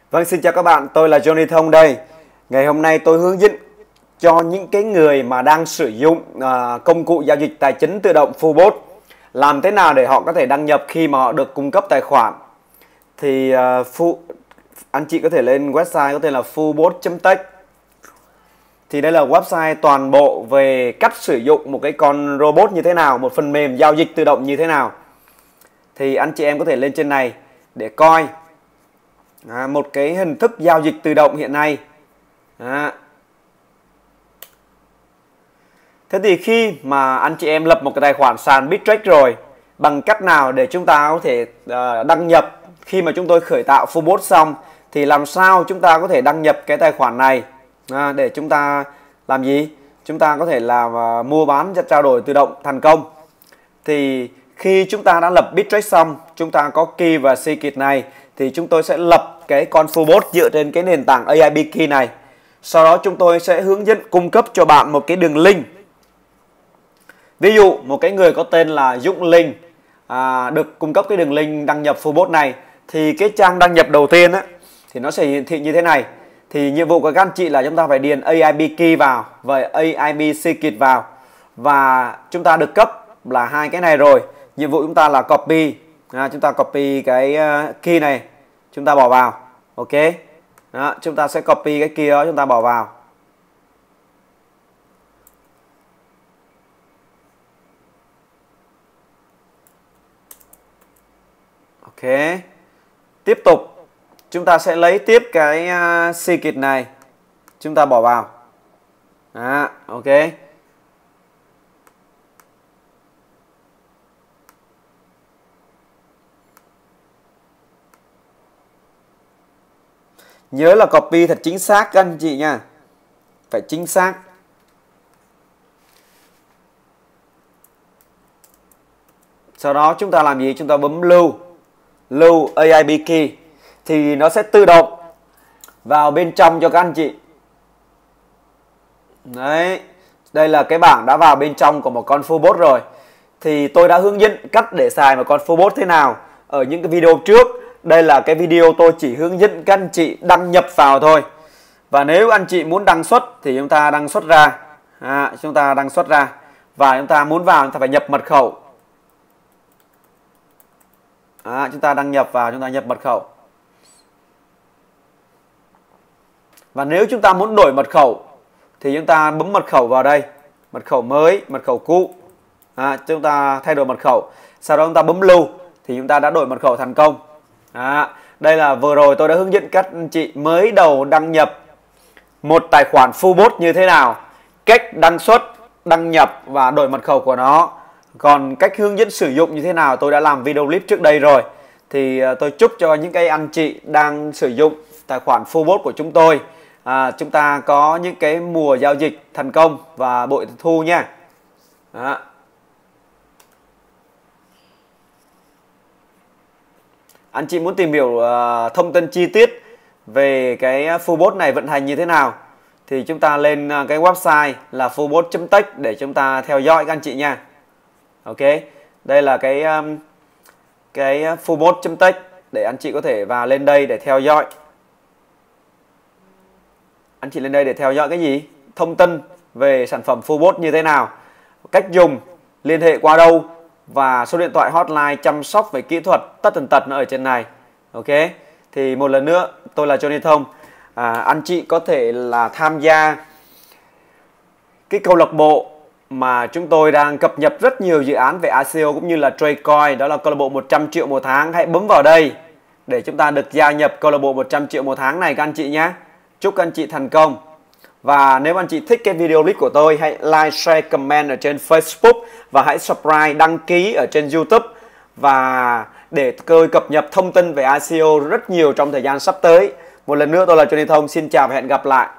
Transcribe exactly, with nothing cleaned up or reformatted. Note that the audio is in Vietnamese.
Vâng, xin chào các bạn, tôi là Johnny Thông đây. Ngày hôm nay tôi hướng dẫn cho những cái người mà đang sử dụng uh, công cụ giao dịch tài chính tự động Fullbot làm thế nào để họ có thể đăng nhập khi mà họ được cung cấp tài khoản. Thì uh, Full, anh chị có thể lên website có tên là fullbot chấm tech. Thì đây là website toàn bộ về cách sử dụng một cái con robot như thế nào, một phần mềm giao dịch tự động như thế nào. Thì anh chị em có thể lên trên này để coi À, một cái hình thức giao dịch tự động hiện nay. À. Thế thì khi mà anh chị em lập một cái tài khoản sàn Bittrex rồi, bằng cách nào để chúng ta có thể uh, đăng nhập khi mà chúng tôi khởi tạo Fullbot xong, thì làm sao chúng ta có thể đăng nhập cái tài khoản này à, để chúng ta làm gì? Chúng ta có thể làm uh, mua bán trao đổi tự động thành công. Thì khi chúng ta đã lập Bittrex xong, chúng ta có key và secret này, thì chúng tôi sẽ lập cái con Fullbot dựa trên cái nền tảng a i bê Key này. Sau đó chúng tôi sẽ hướng dẫn cung cấp cho bạn một cái đường link. Ví dụ một cái người có tên là Dũng Linh à, được cung cấp cái đường link đăng nhập Fullbot này, thì cái trang đăng nhập đầu tiên á, thì nó sẽ hiển thị như thế này. Thì nhiệm vụ của các anh chị là chúng ta phải điền a i bê Key vào và a i bê Secret vào. Và chúng ta được cấp là hai cái này rồi. Nhiệm vụ chúng ta là copy. À, chúng ta copy cái uh, key này, chúng ta bỏ vào. Ok. Đó, chúng ta sẽ copy cái key đó, chúng ta bỏ vào. Ok. Tiếp tục chúng ta sẽ lấy tiếp cái uh, secret này, chúng ta bỏ vào. À, ok. Nhớ là copy thật chính xác các anh chị nha. Phải chính xác. Sau đó chúng ta làm gì? Chúng ta bấm lưu. Lưu a i bê Key. Thì nó sẽ tự động vào bên trong cho các anh chị. Đấy. Đây là cái bảng đã vào bên trong của một con Fullbot rồi. Thì tôi đã hướng dẫn cách để xài một con Fullbot thế nào ở những cái video trước. Đây là cái video tôi chỉ hướng dẫn các anh chị đăng nhập vào thôi. Và nếu anh chị muốn đăng xuất thì chúng ta đăng xuất ra. À, chúng ta đăng xuất ra. Và chúng ta muốn vào chúng ta phải nhập mật khẩu. À, chúng ta đăng nhập vào, chúng ta nhập mật khẩu. Và nếu chúng ta muốn đổi mật khẩu thì chúng ta bấm mật khẩu vào đây. Mật khẩu mới, mật khẩu cũ. À, chúng ta thay đổi mật khẩu. Sau đó chúng ta bấm lưu thì chúng ta đã đổi mật khẩu thành công. À, đây là vừa rồi tôi đã hướng dẫn các anh chị mới đầu đăng nhập một tài khoản Fullbot như thế nào, cách đăng xuất, đăng nhập và đổi mật khẩu của nó. Còn cách hướng dẫn sử dụng như thế nào tôi đã làm video clip trước đây rồi. Thì tôi chúc cho những cái anh chị đang sử dụng tài khoản Fullbot của chúng tôi à, chúng ta có những cái mùa giao dịch thành công và bội thu nha. Đó. Anh chị muốn tìm hiểu uh, thông tin chi tiết về cái Fullbot này vận hành như thế nào thì chúng ta lên uh, cái website là fullbot chấm tech để chúng ta theo dõi các anh chị nha. Ok. Đây là cái um, cái fullbot chấm tech để anh chị có thể vào lên đây để theo dõi. Anh chị lên đây để theo dõi cái gì? Thông tin về sản phẩm Fullbot như thế nào, cách dùng, liên hệ qua đâu và số điện thoại hotline chăm sóc về kỹ thuật tất tần tật nó ở trên này. Ok. Thì một lần nữa tôi là Johnny Thông. à, Anh chị có thể là tham gia cái câu lạc bộ mà chúng tôi đang cập nhật rất nhiều dự án về i xê o cũng như là Tradecoin. Đó là câu lạc bộ một trăm triệu một tháng. Hãy bấm vào đây để chúng ta được gia nhập câu lạc bộ một trăm triệu một tháng này các anh chị nhé. Chúc các anh chị thành công. Và nếu anh chị thích cái video clip của tôi, hãy like, share, comment ở trên Facebook và hãy subscribe, đăng ký ở trên YouTube và để tôi cập nhật thông tin về i xê o rất nhiều trong thời gian sắp tới. Một lần nữa tôi là Johnny Thông, xin chào và hẹn gặp lại.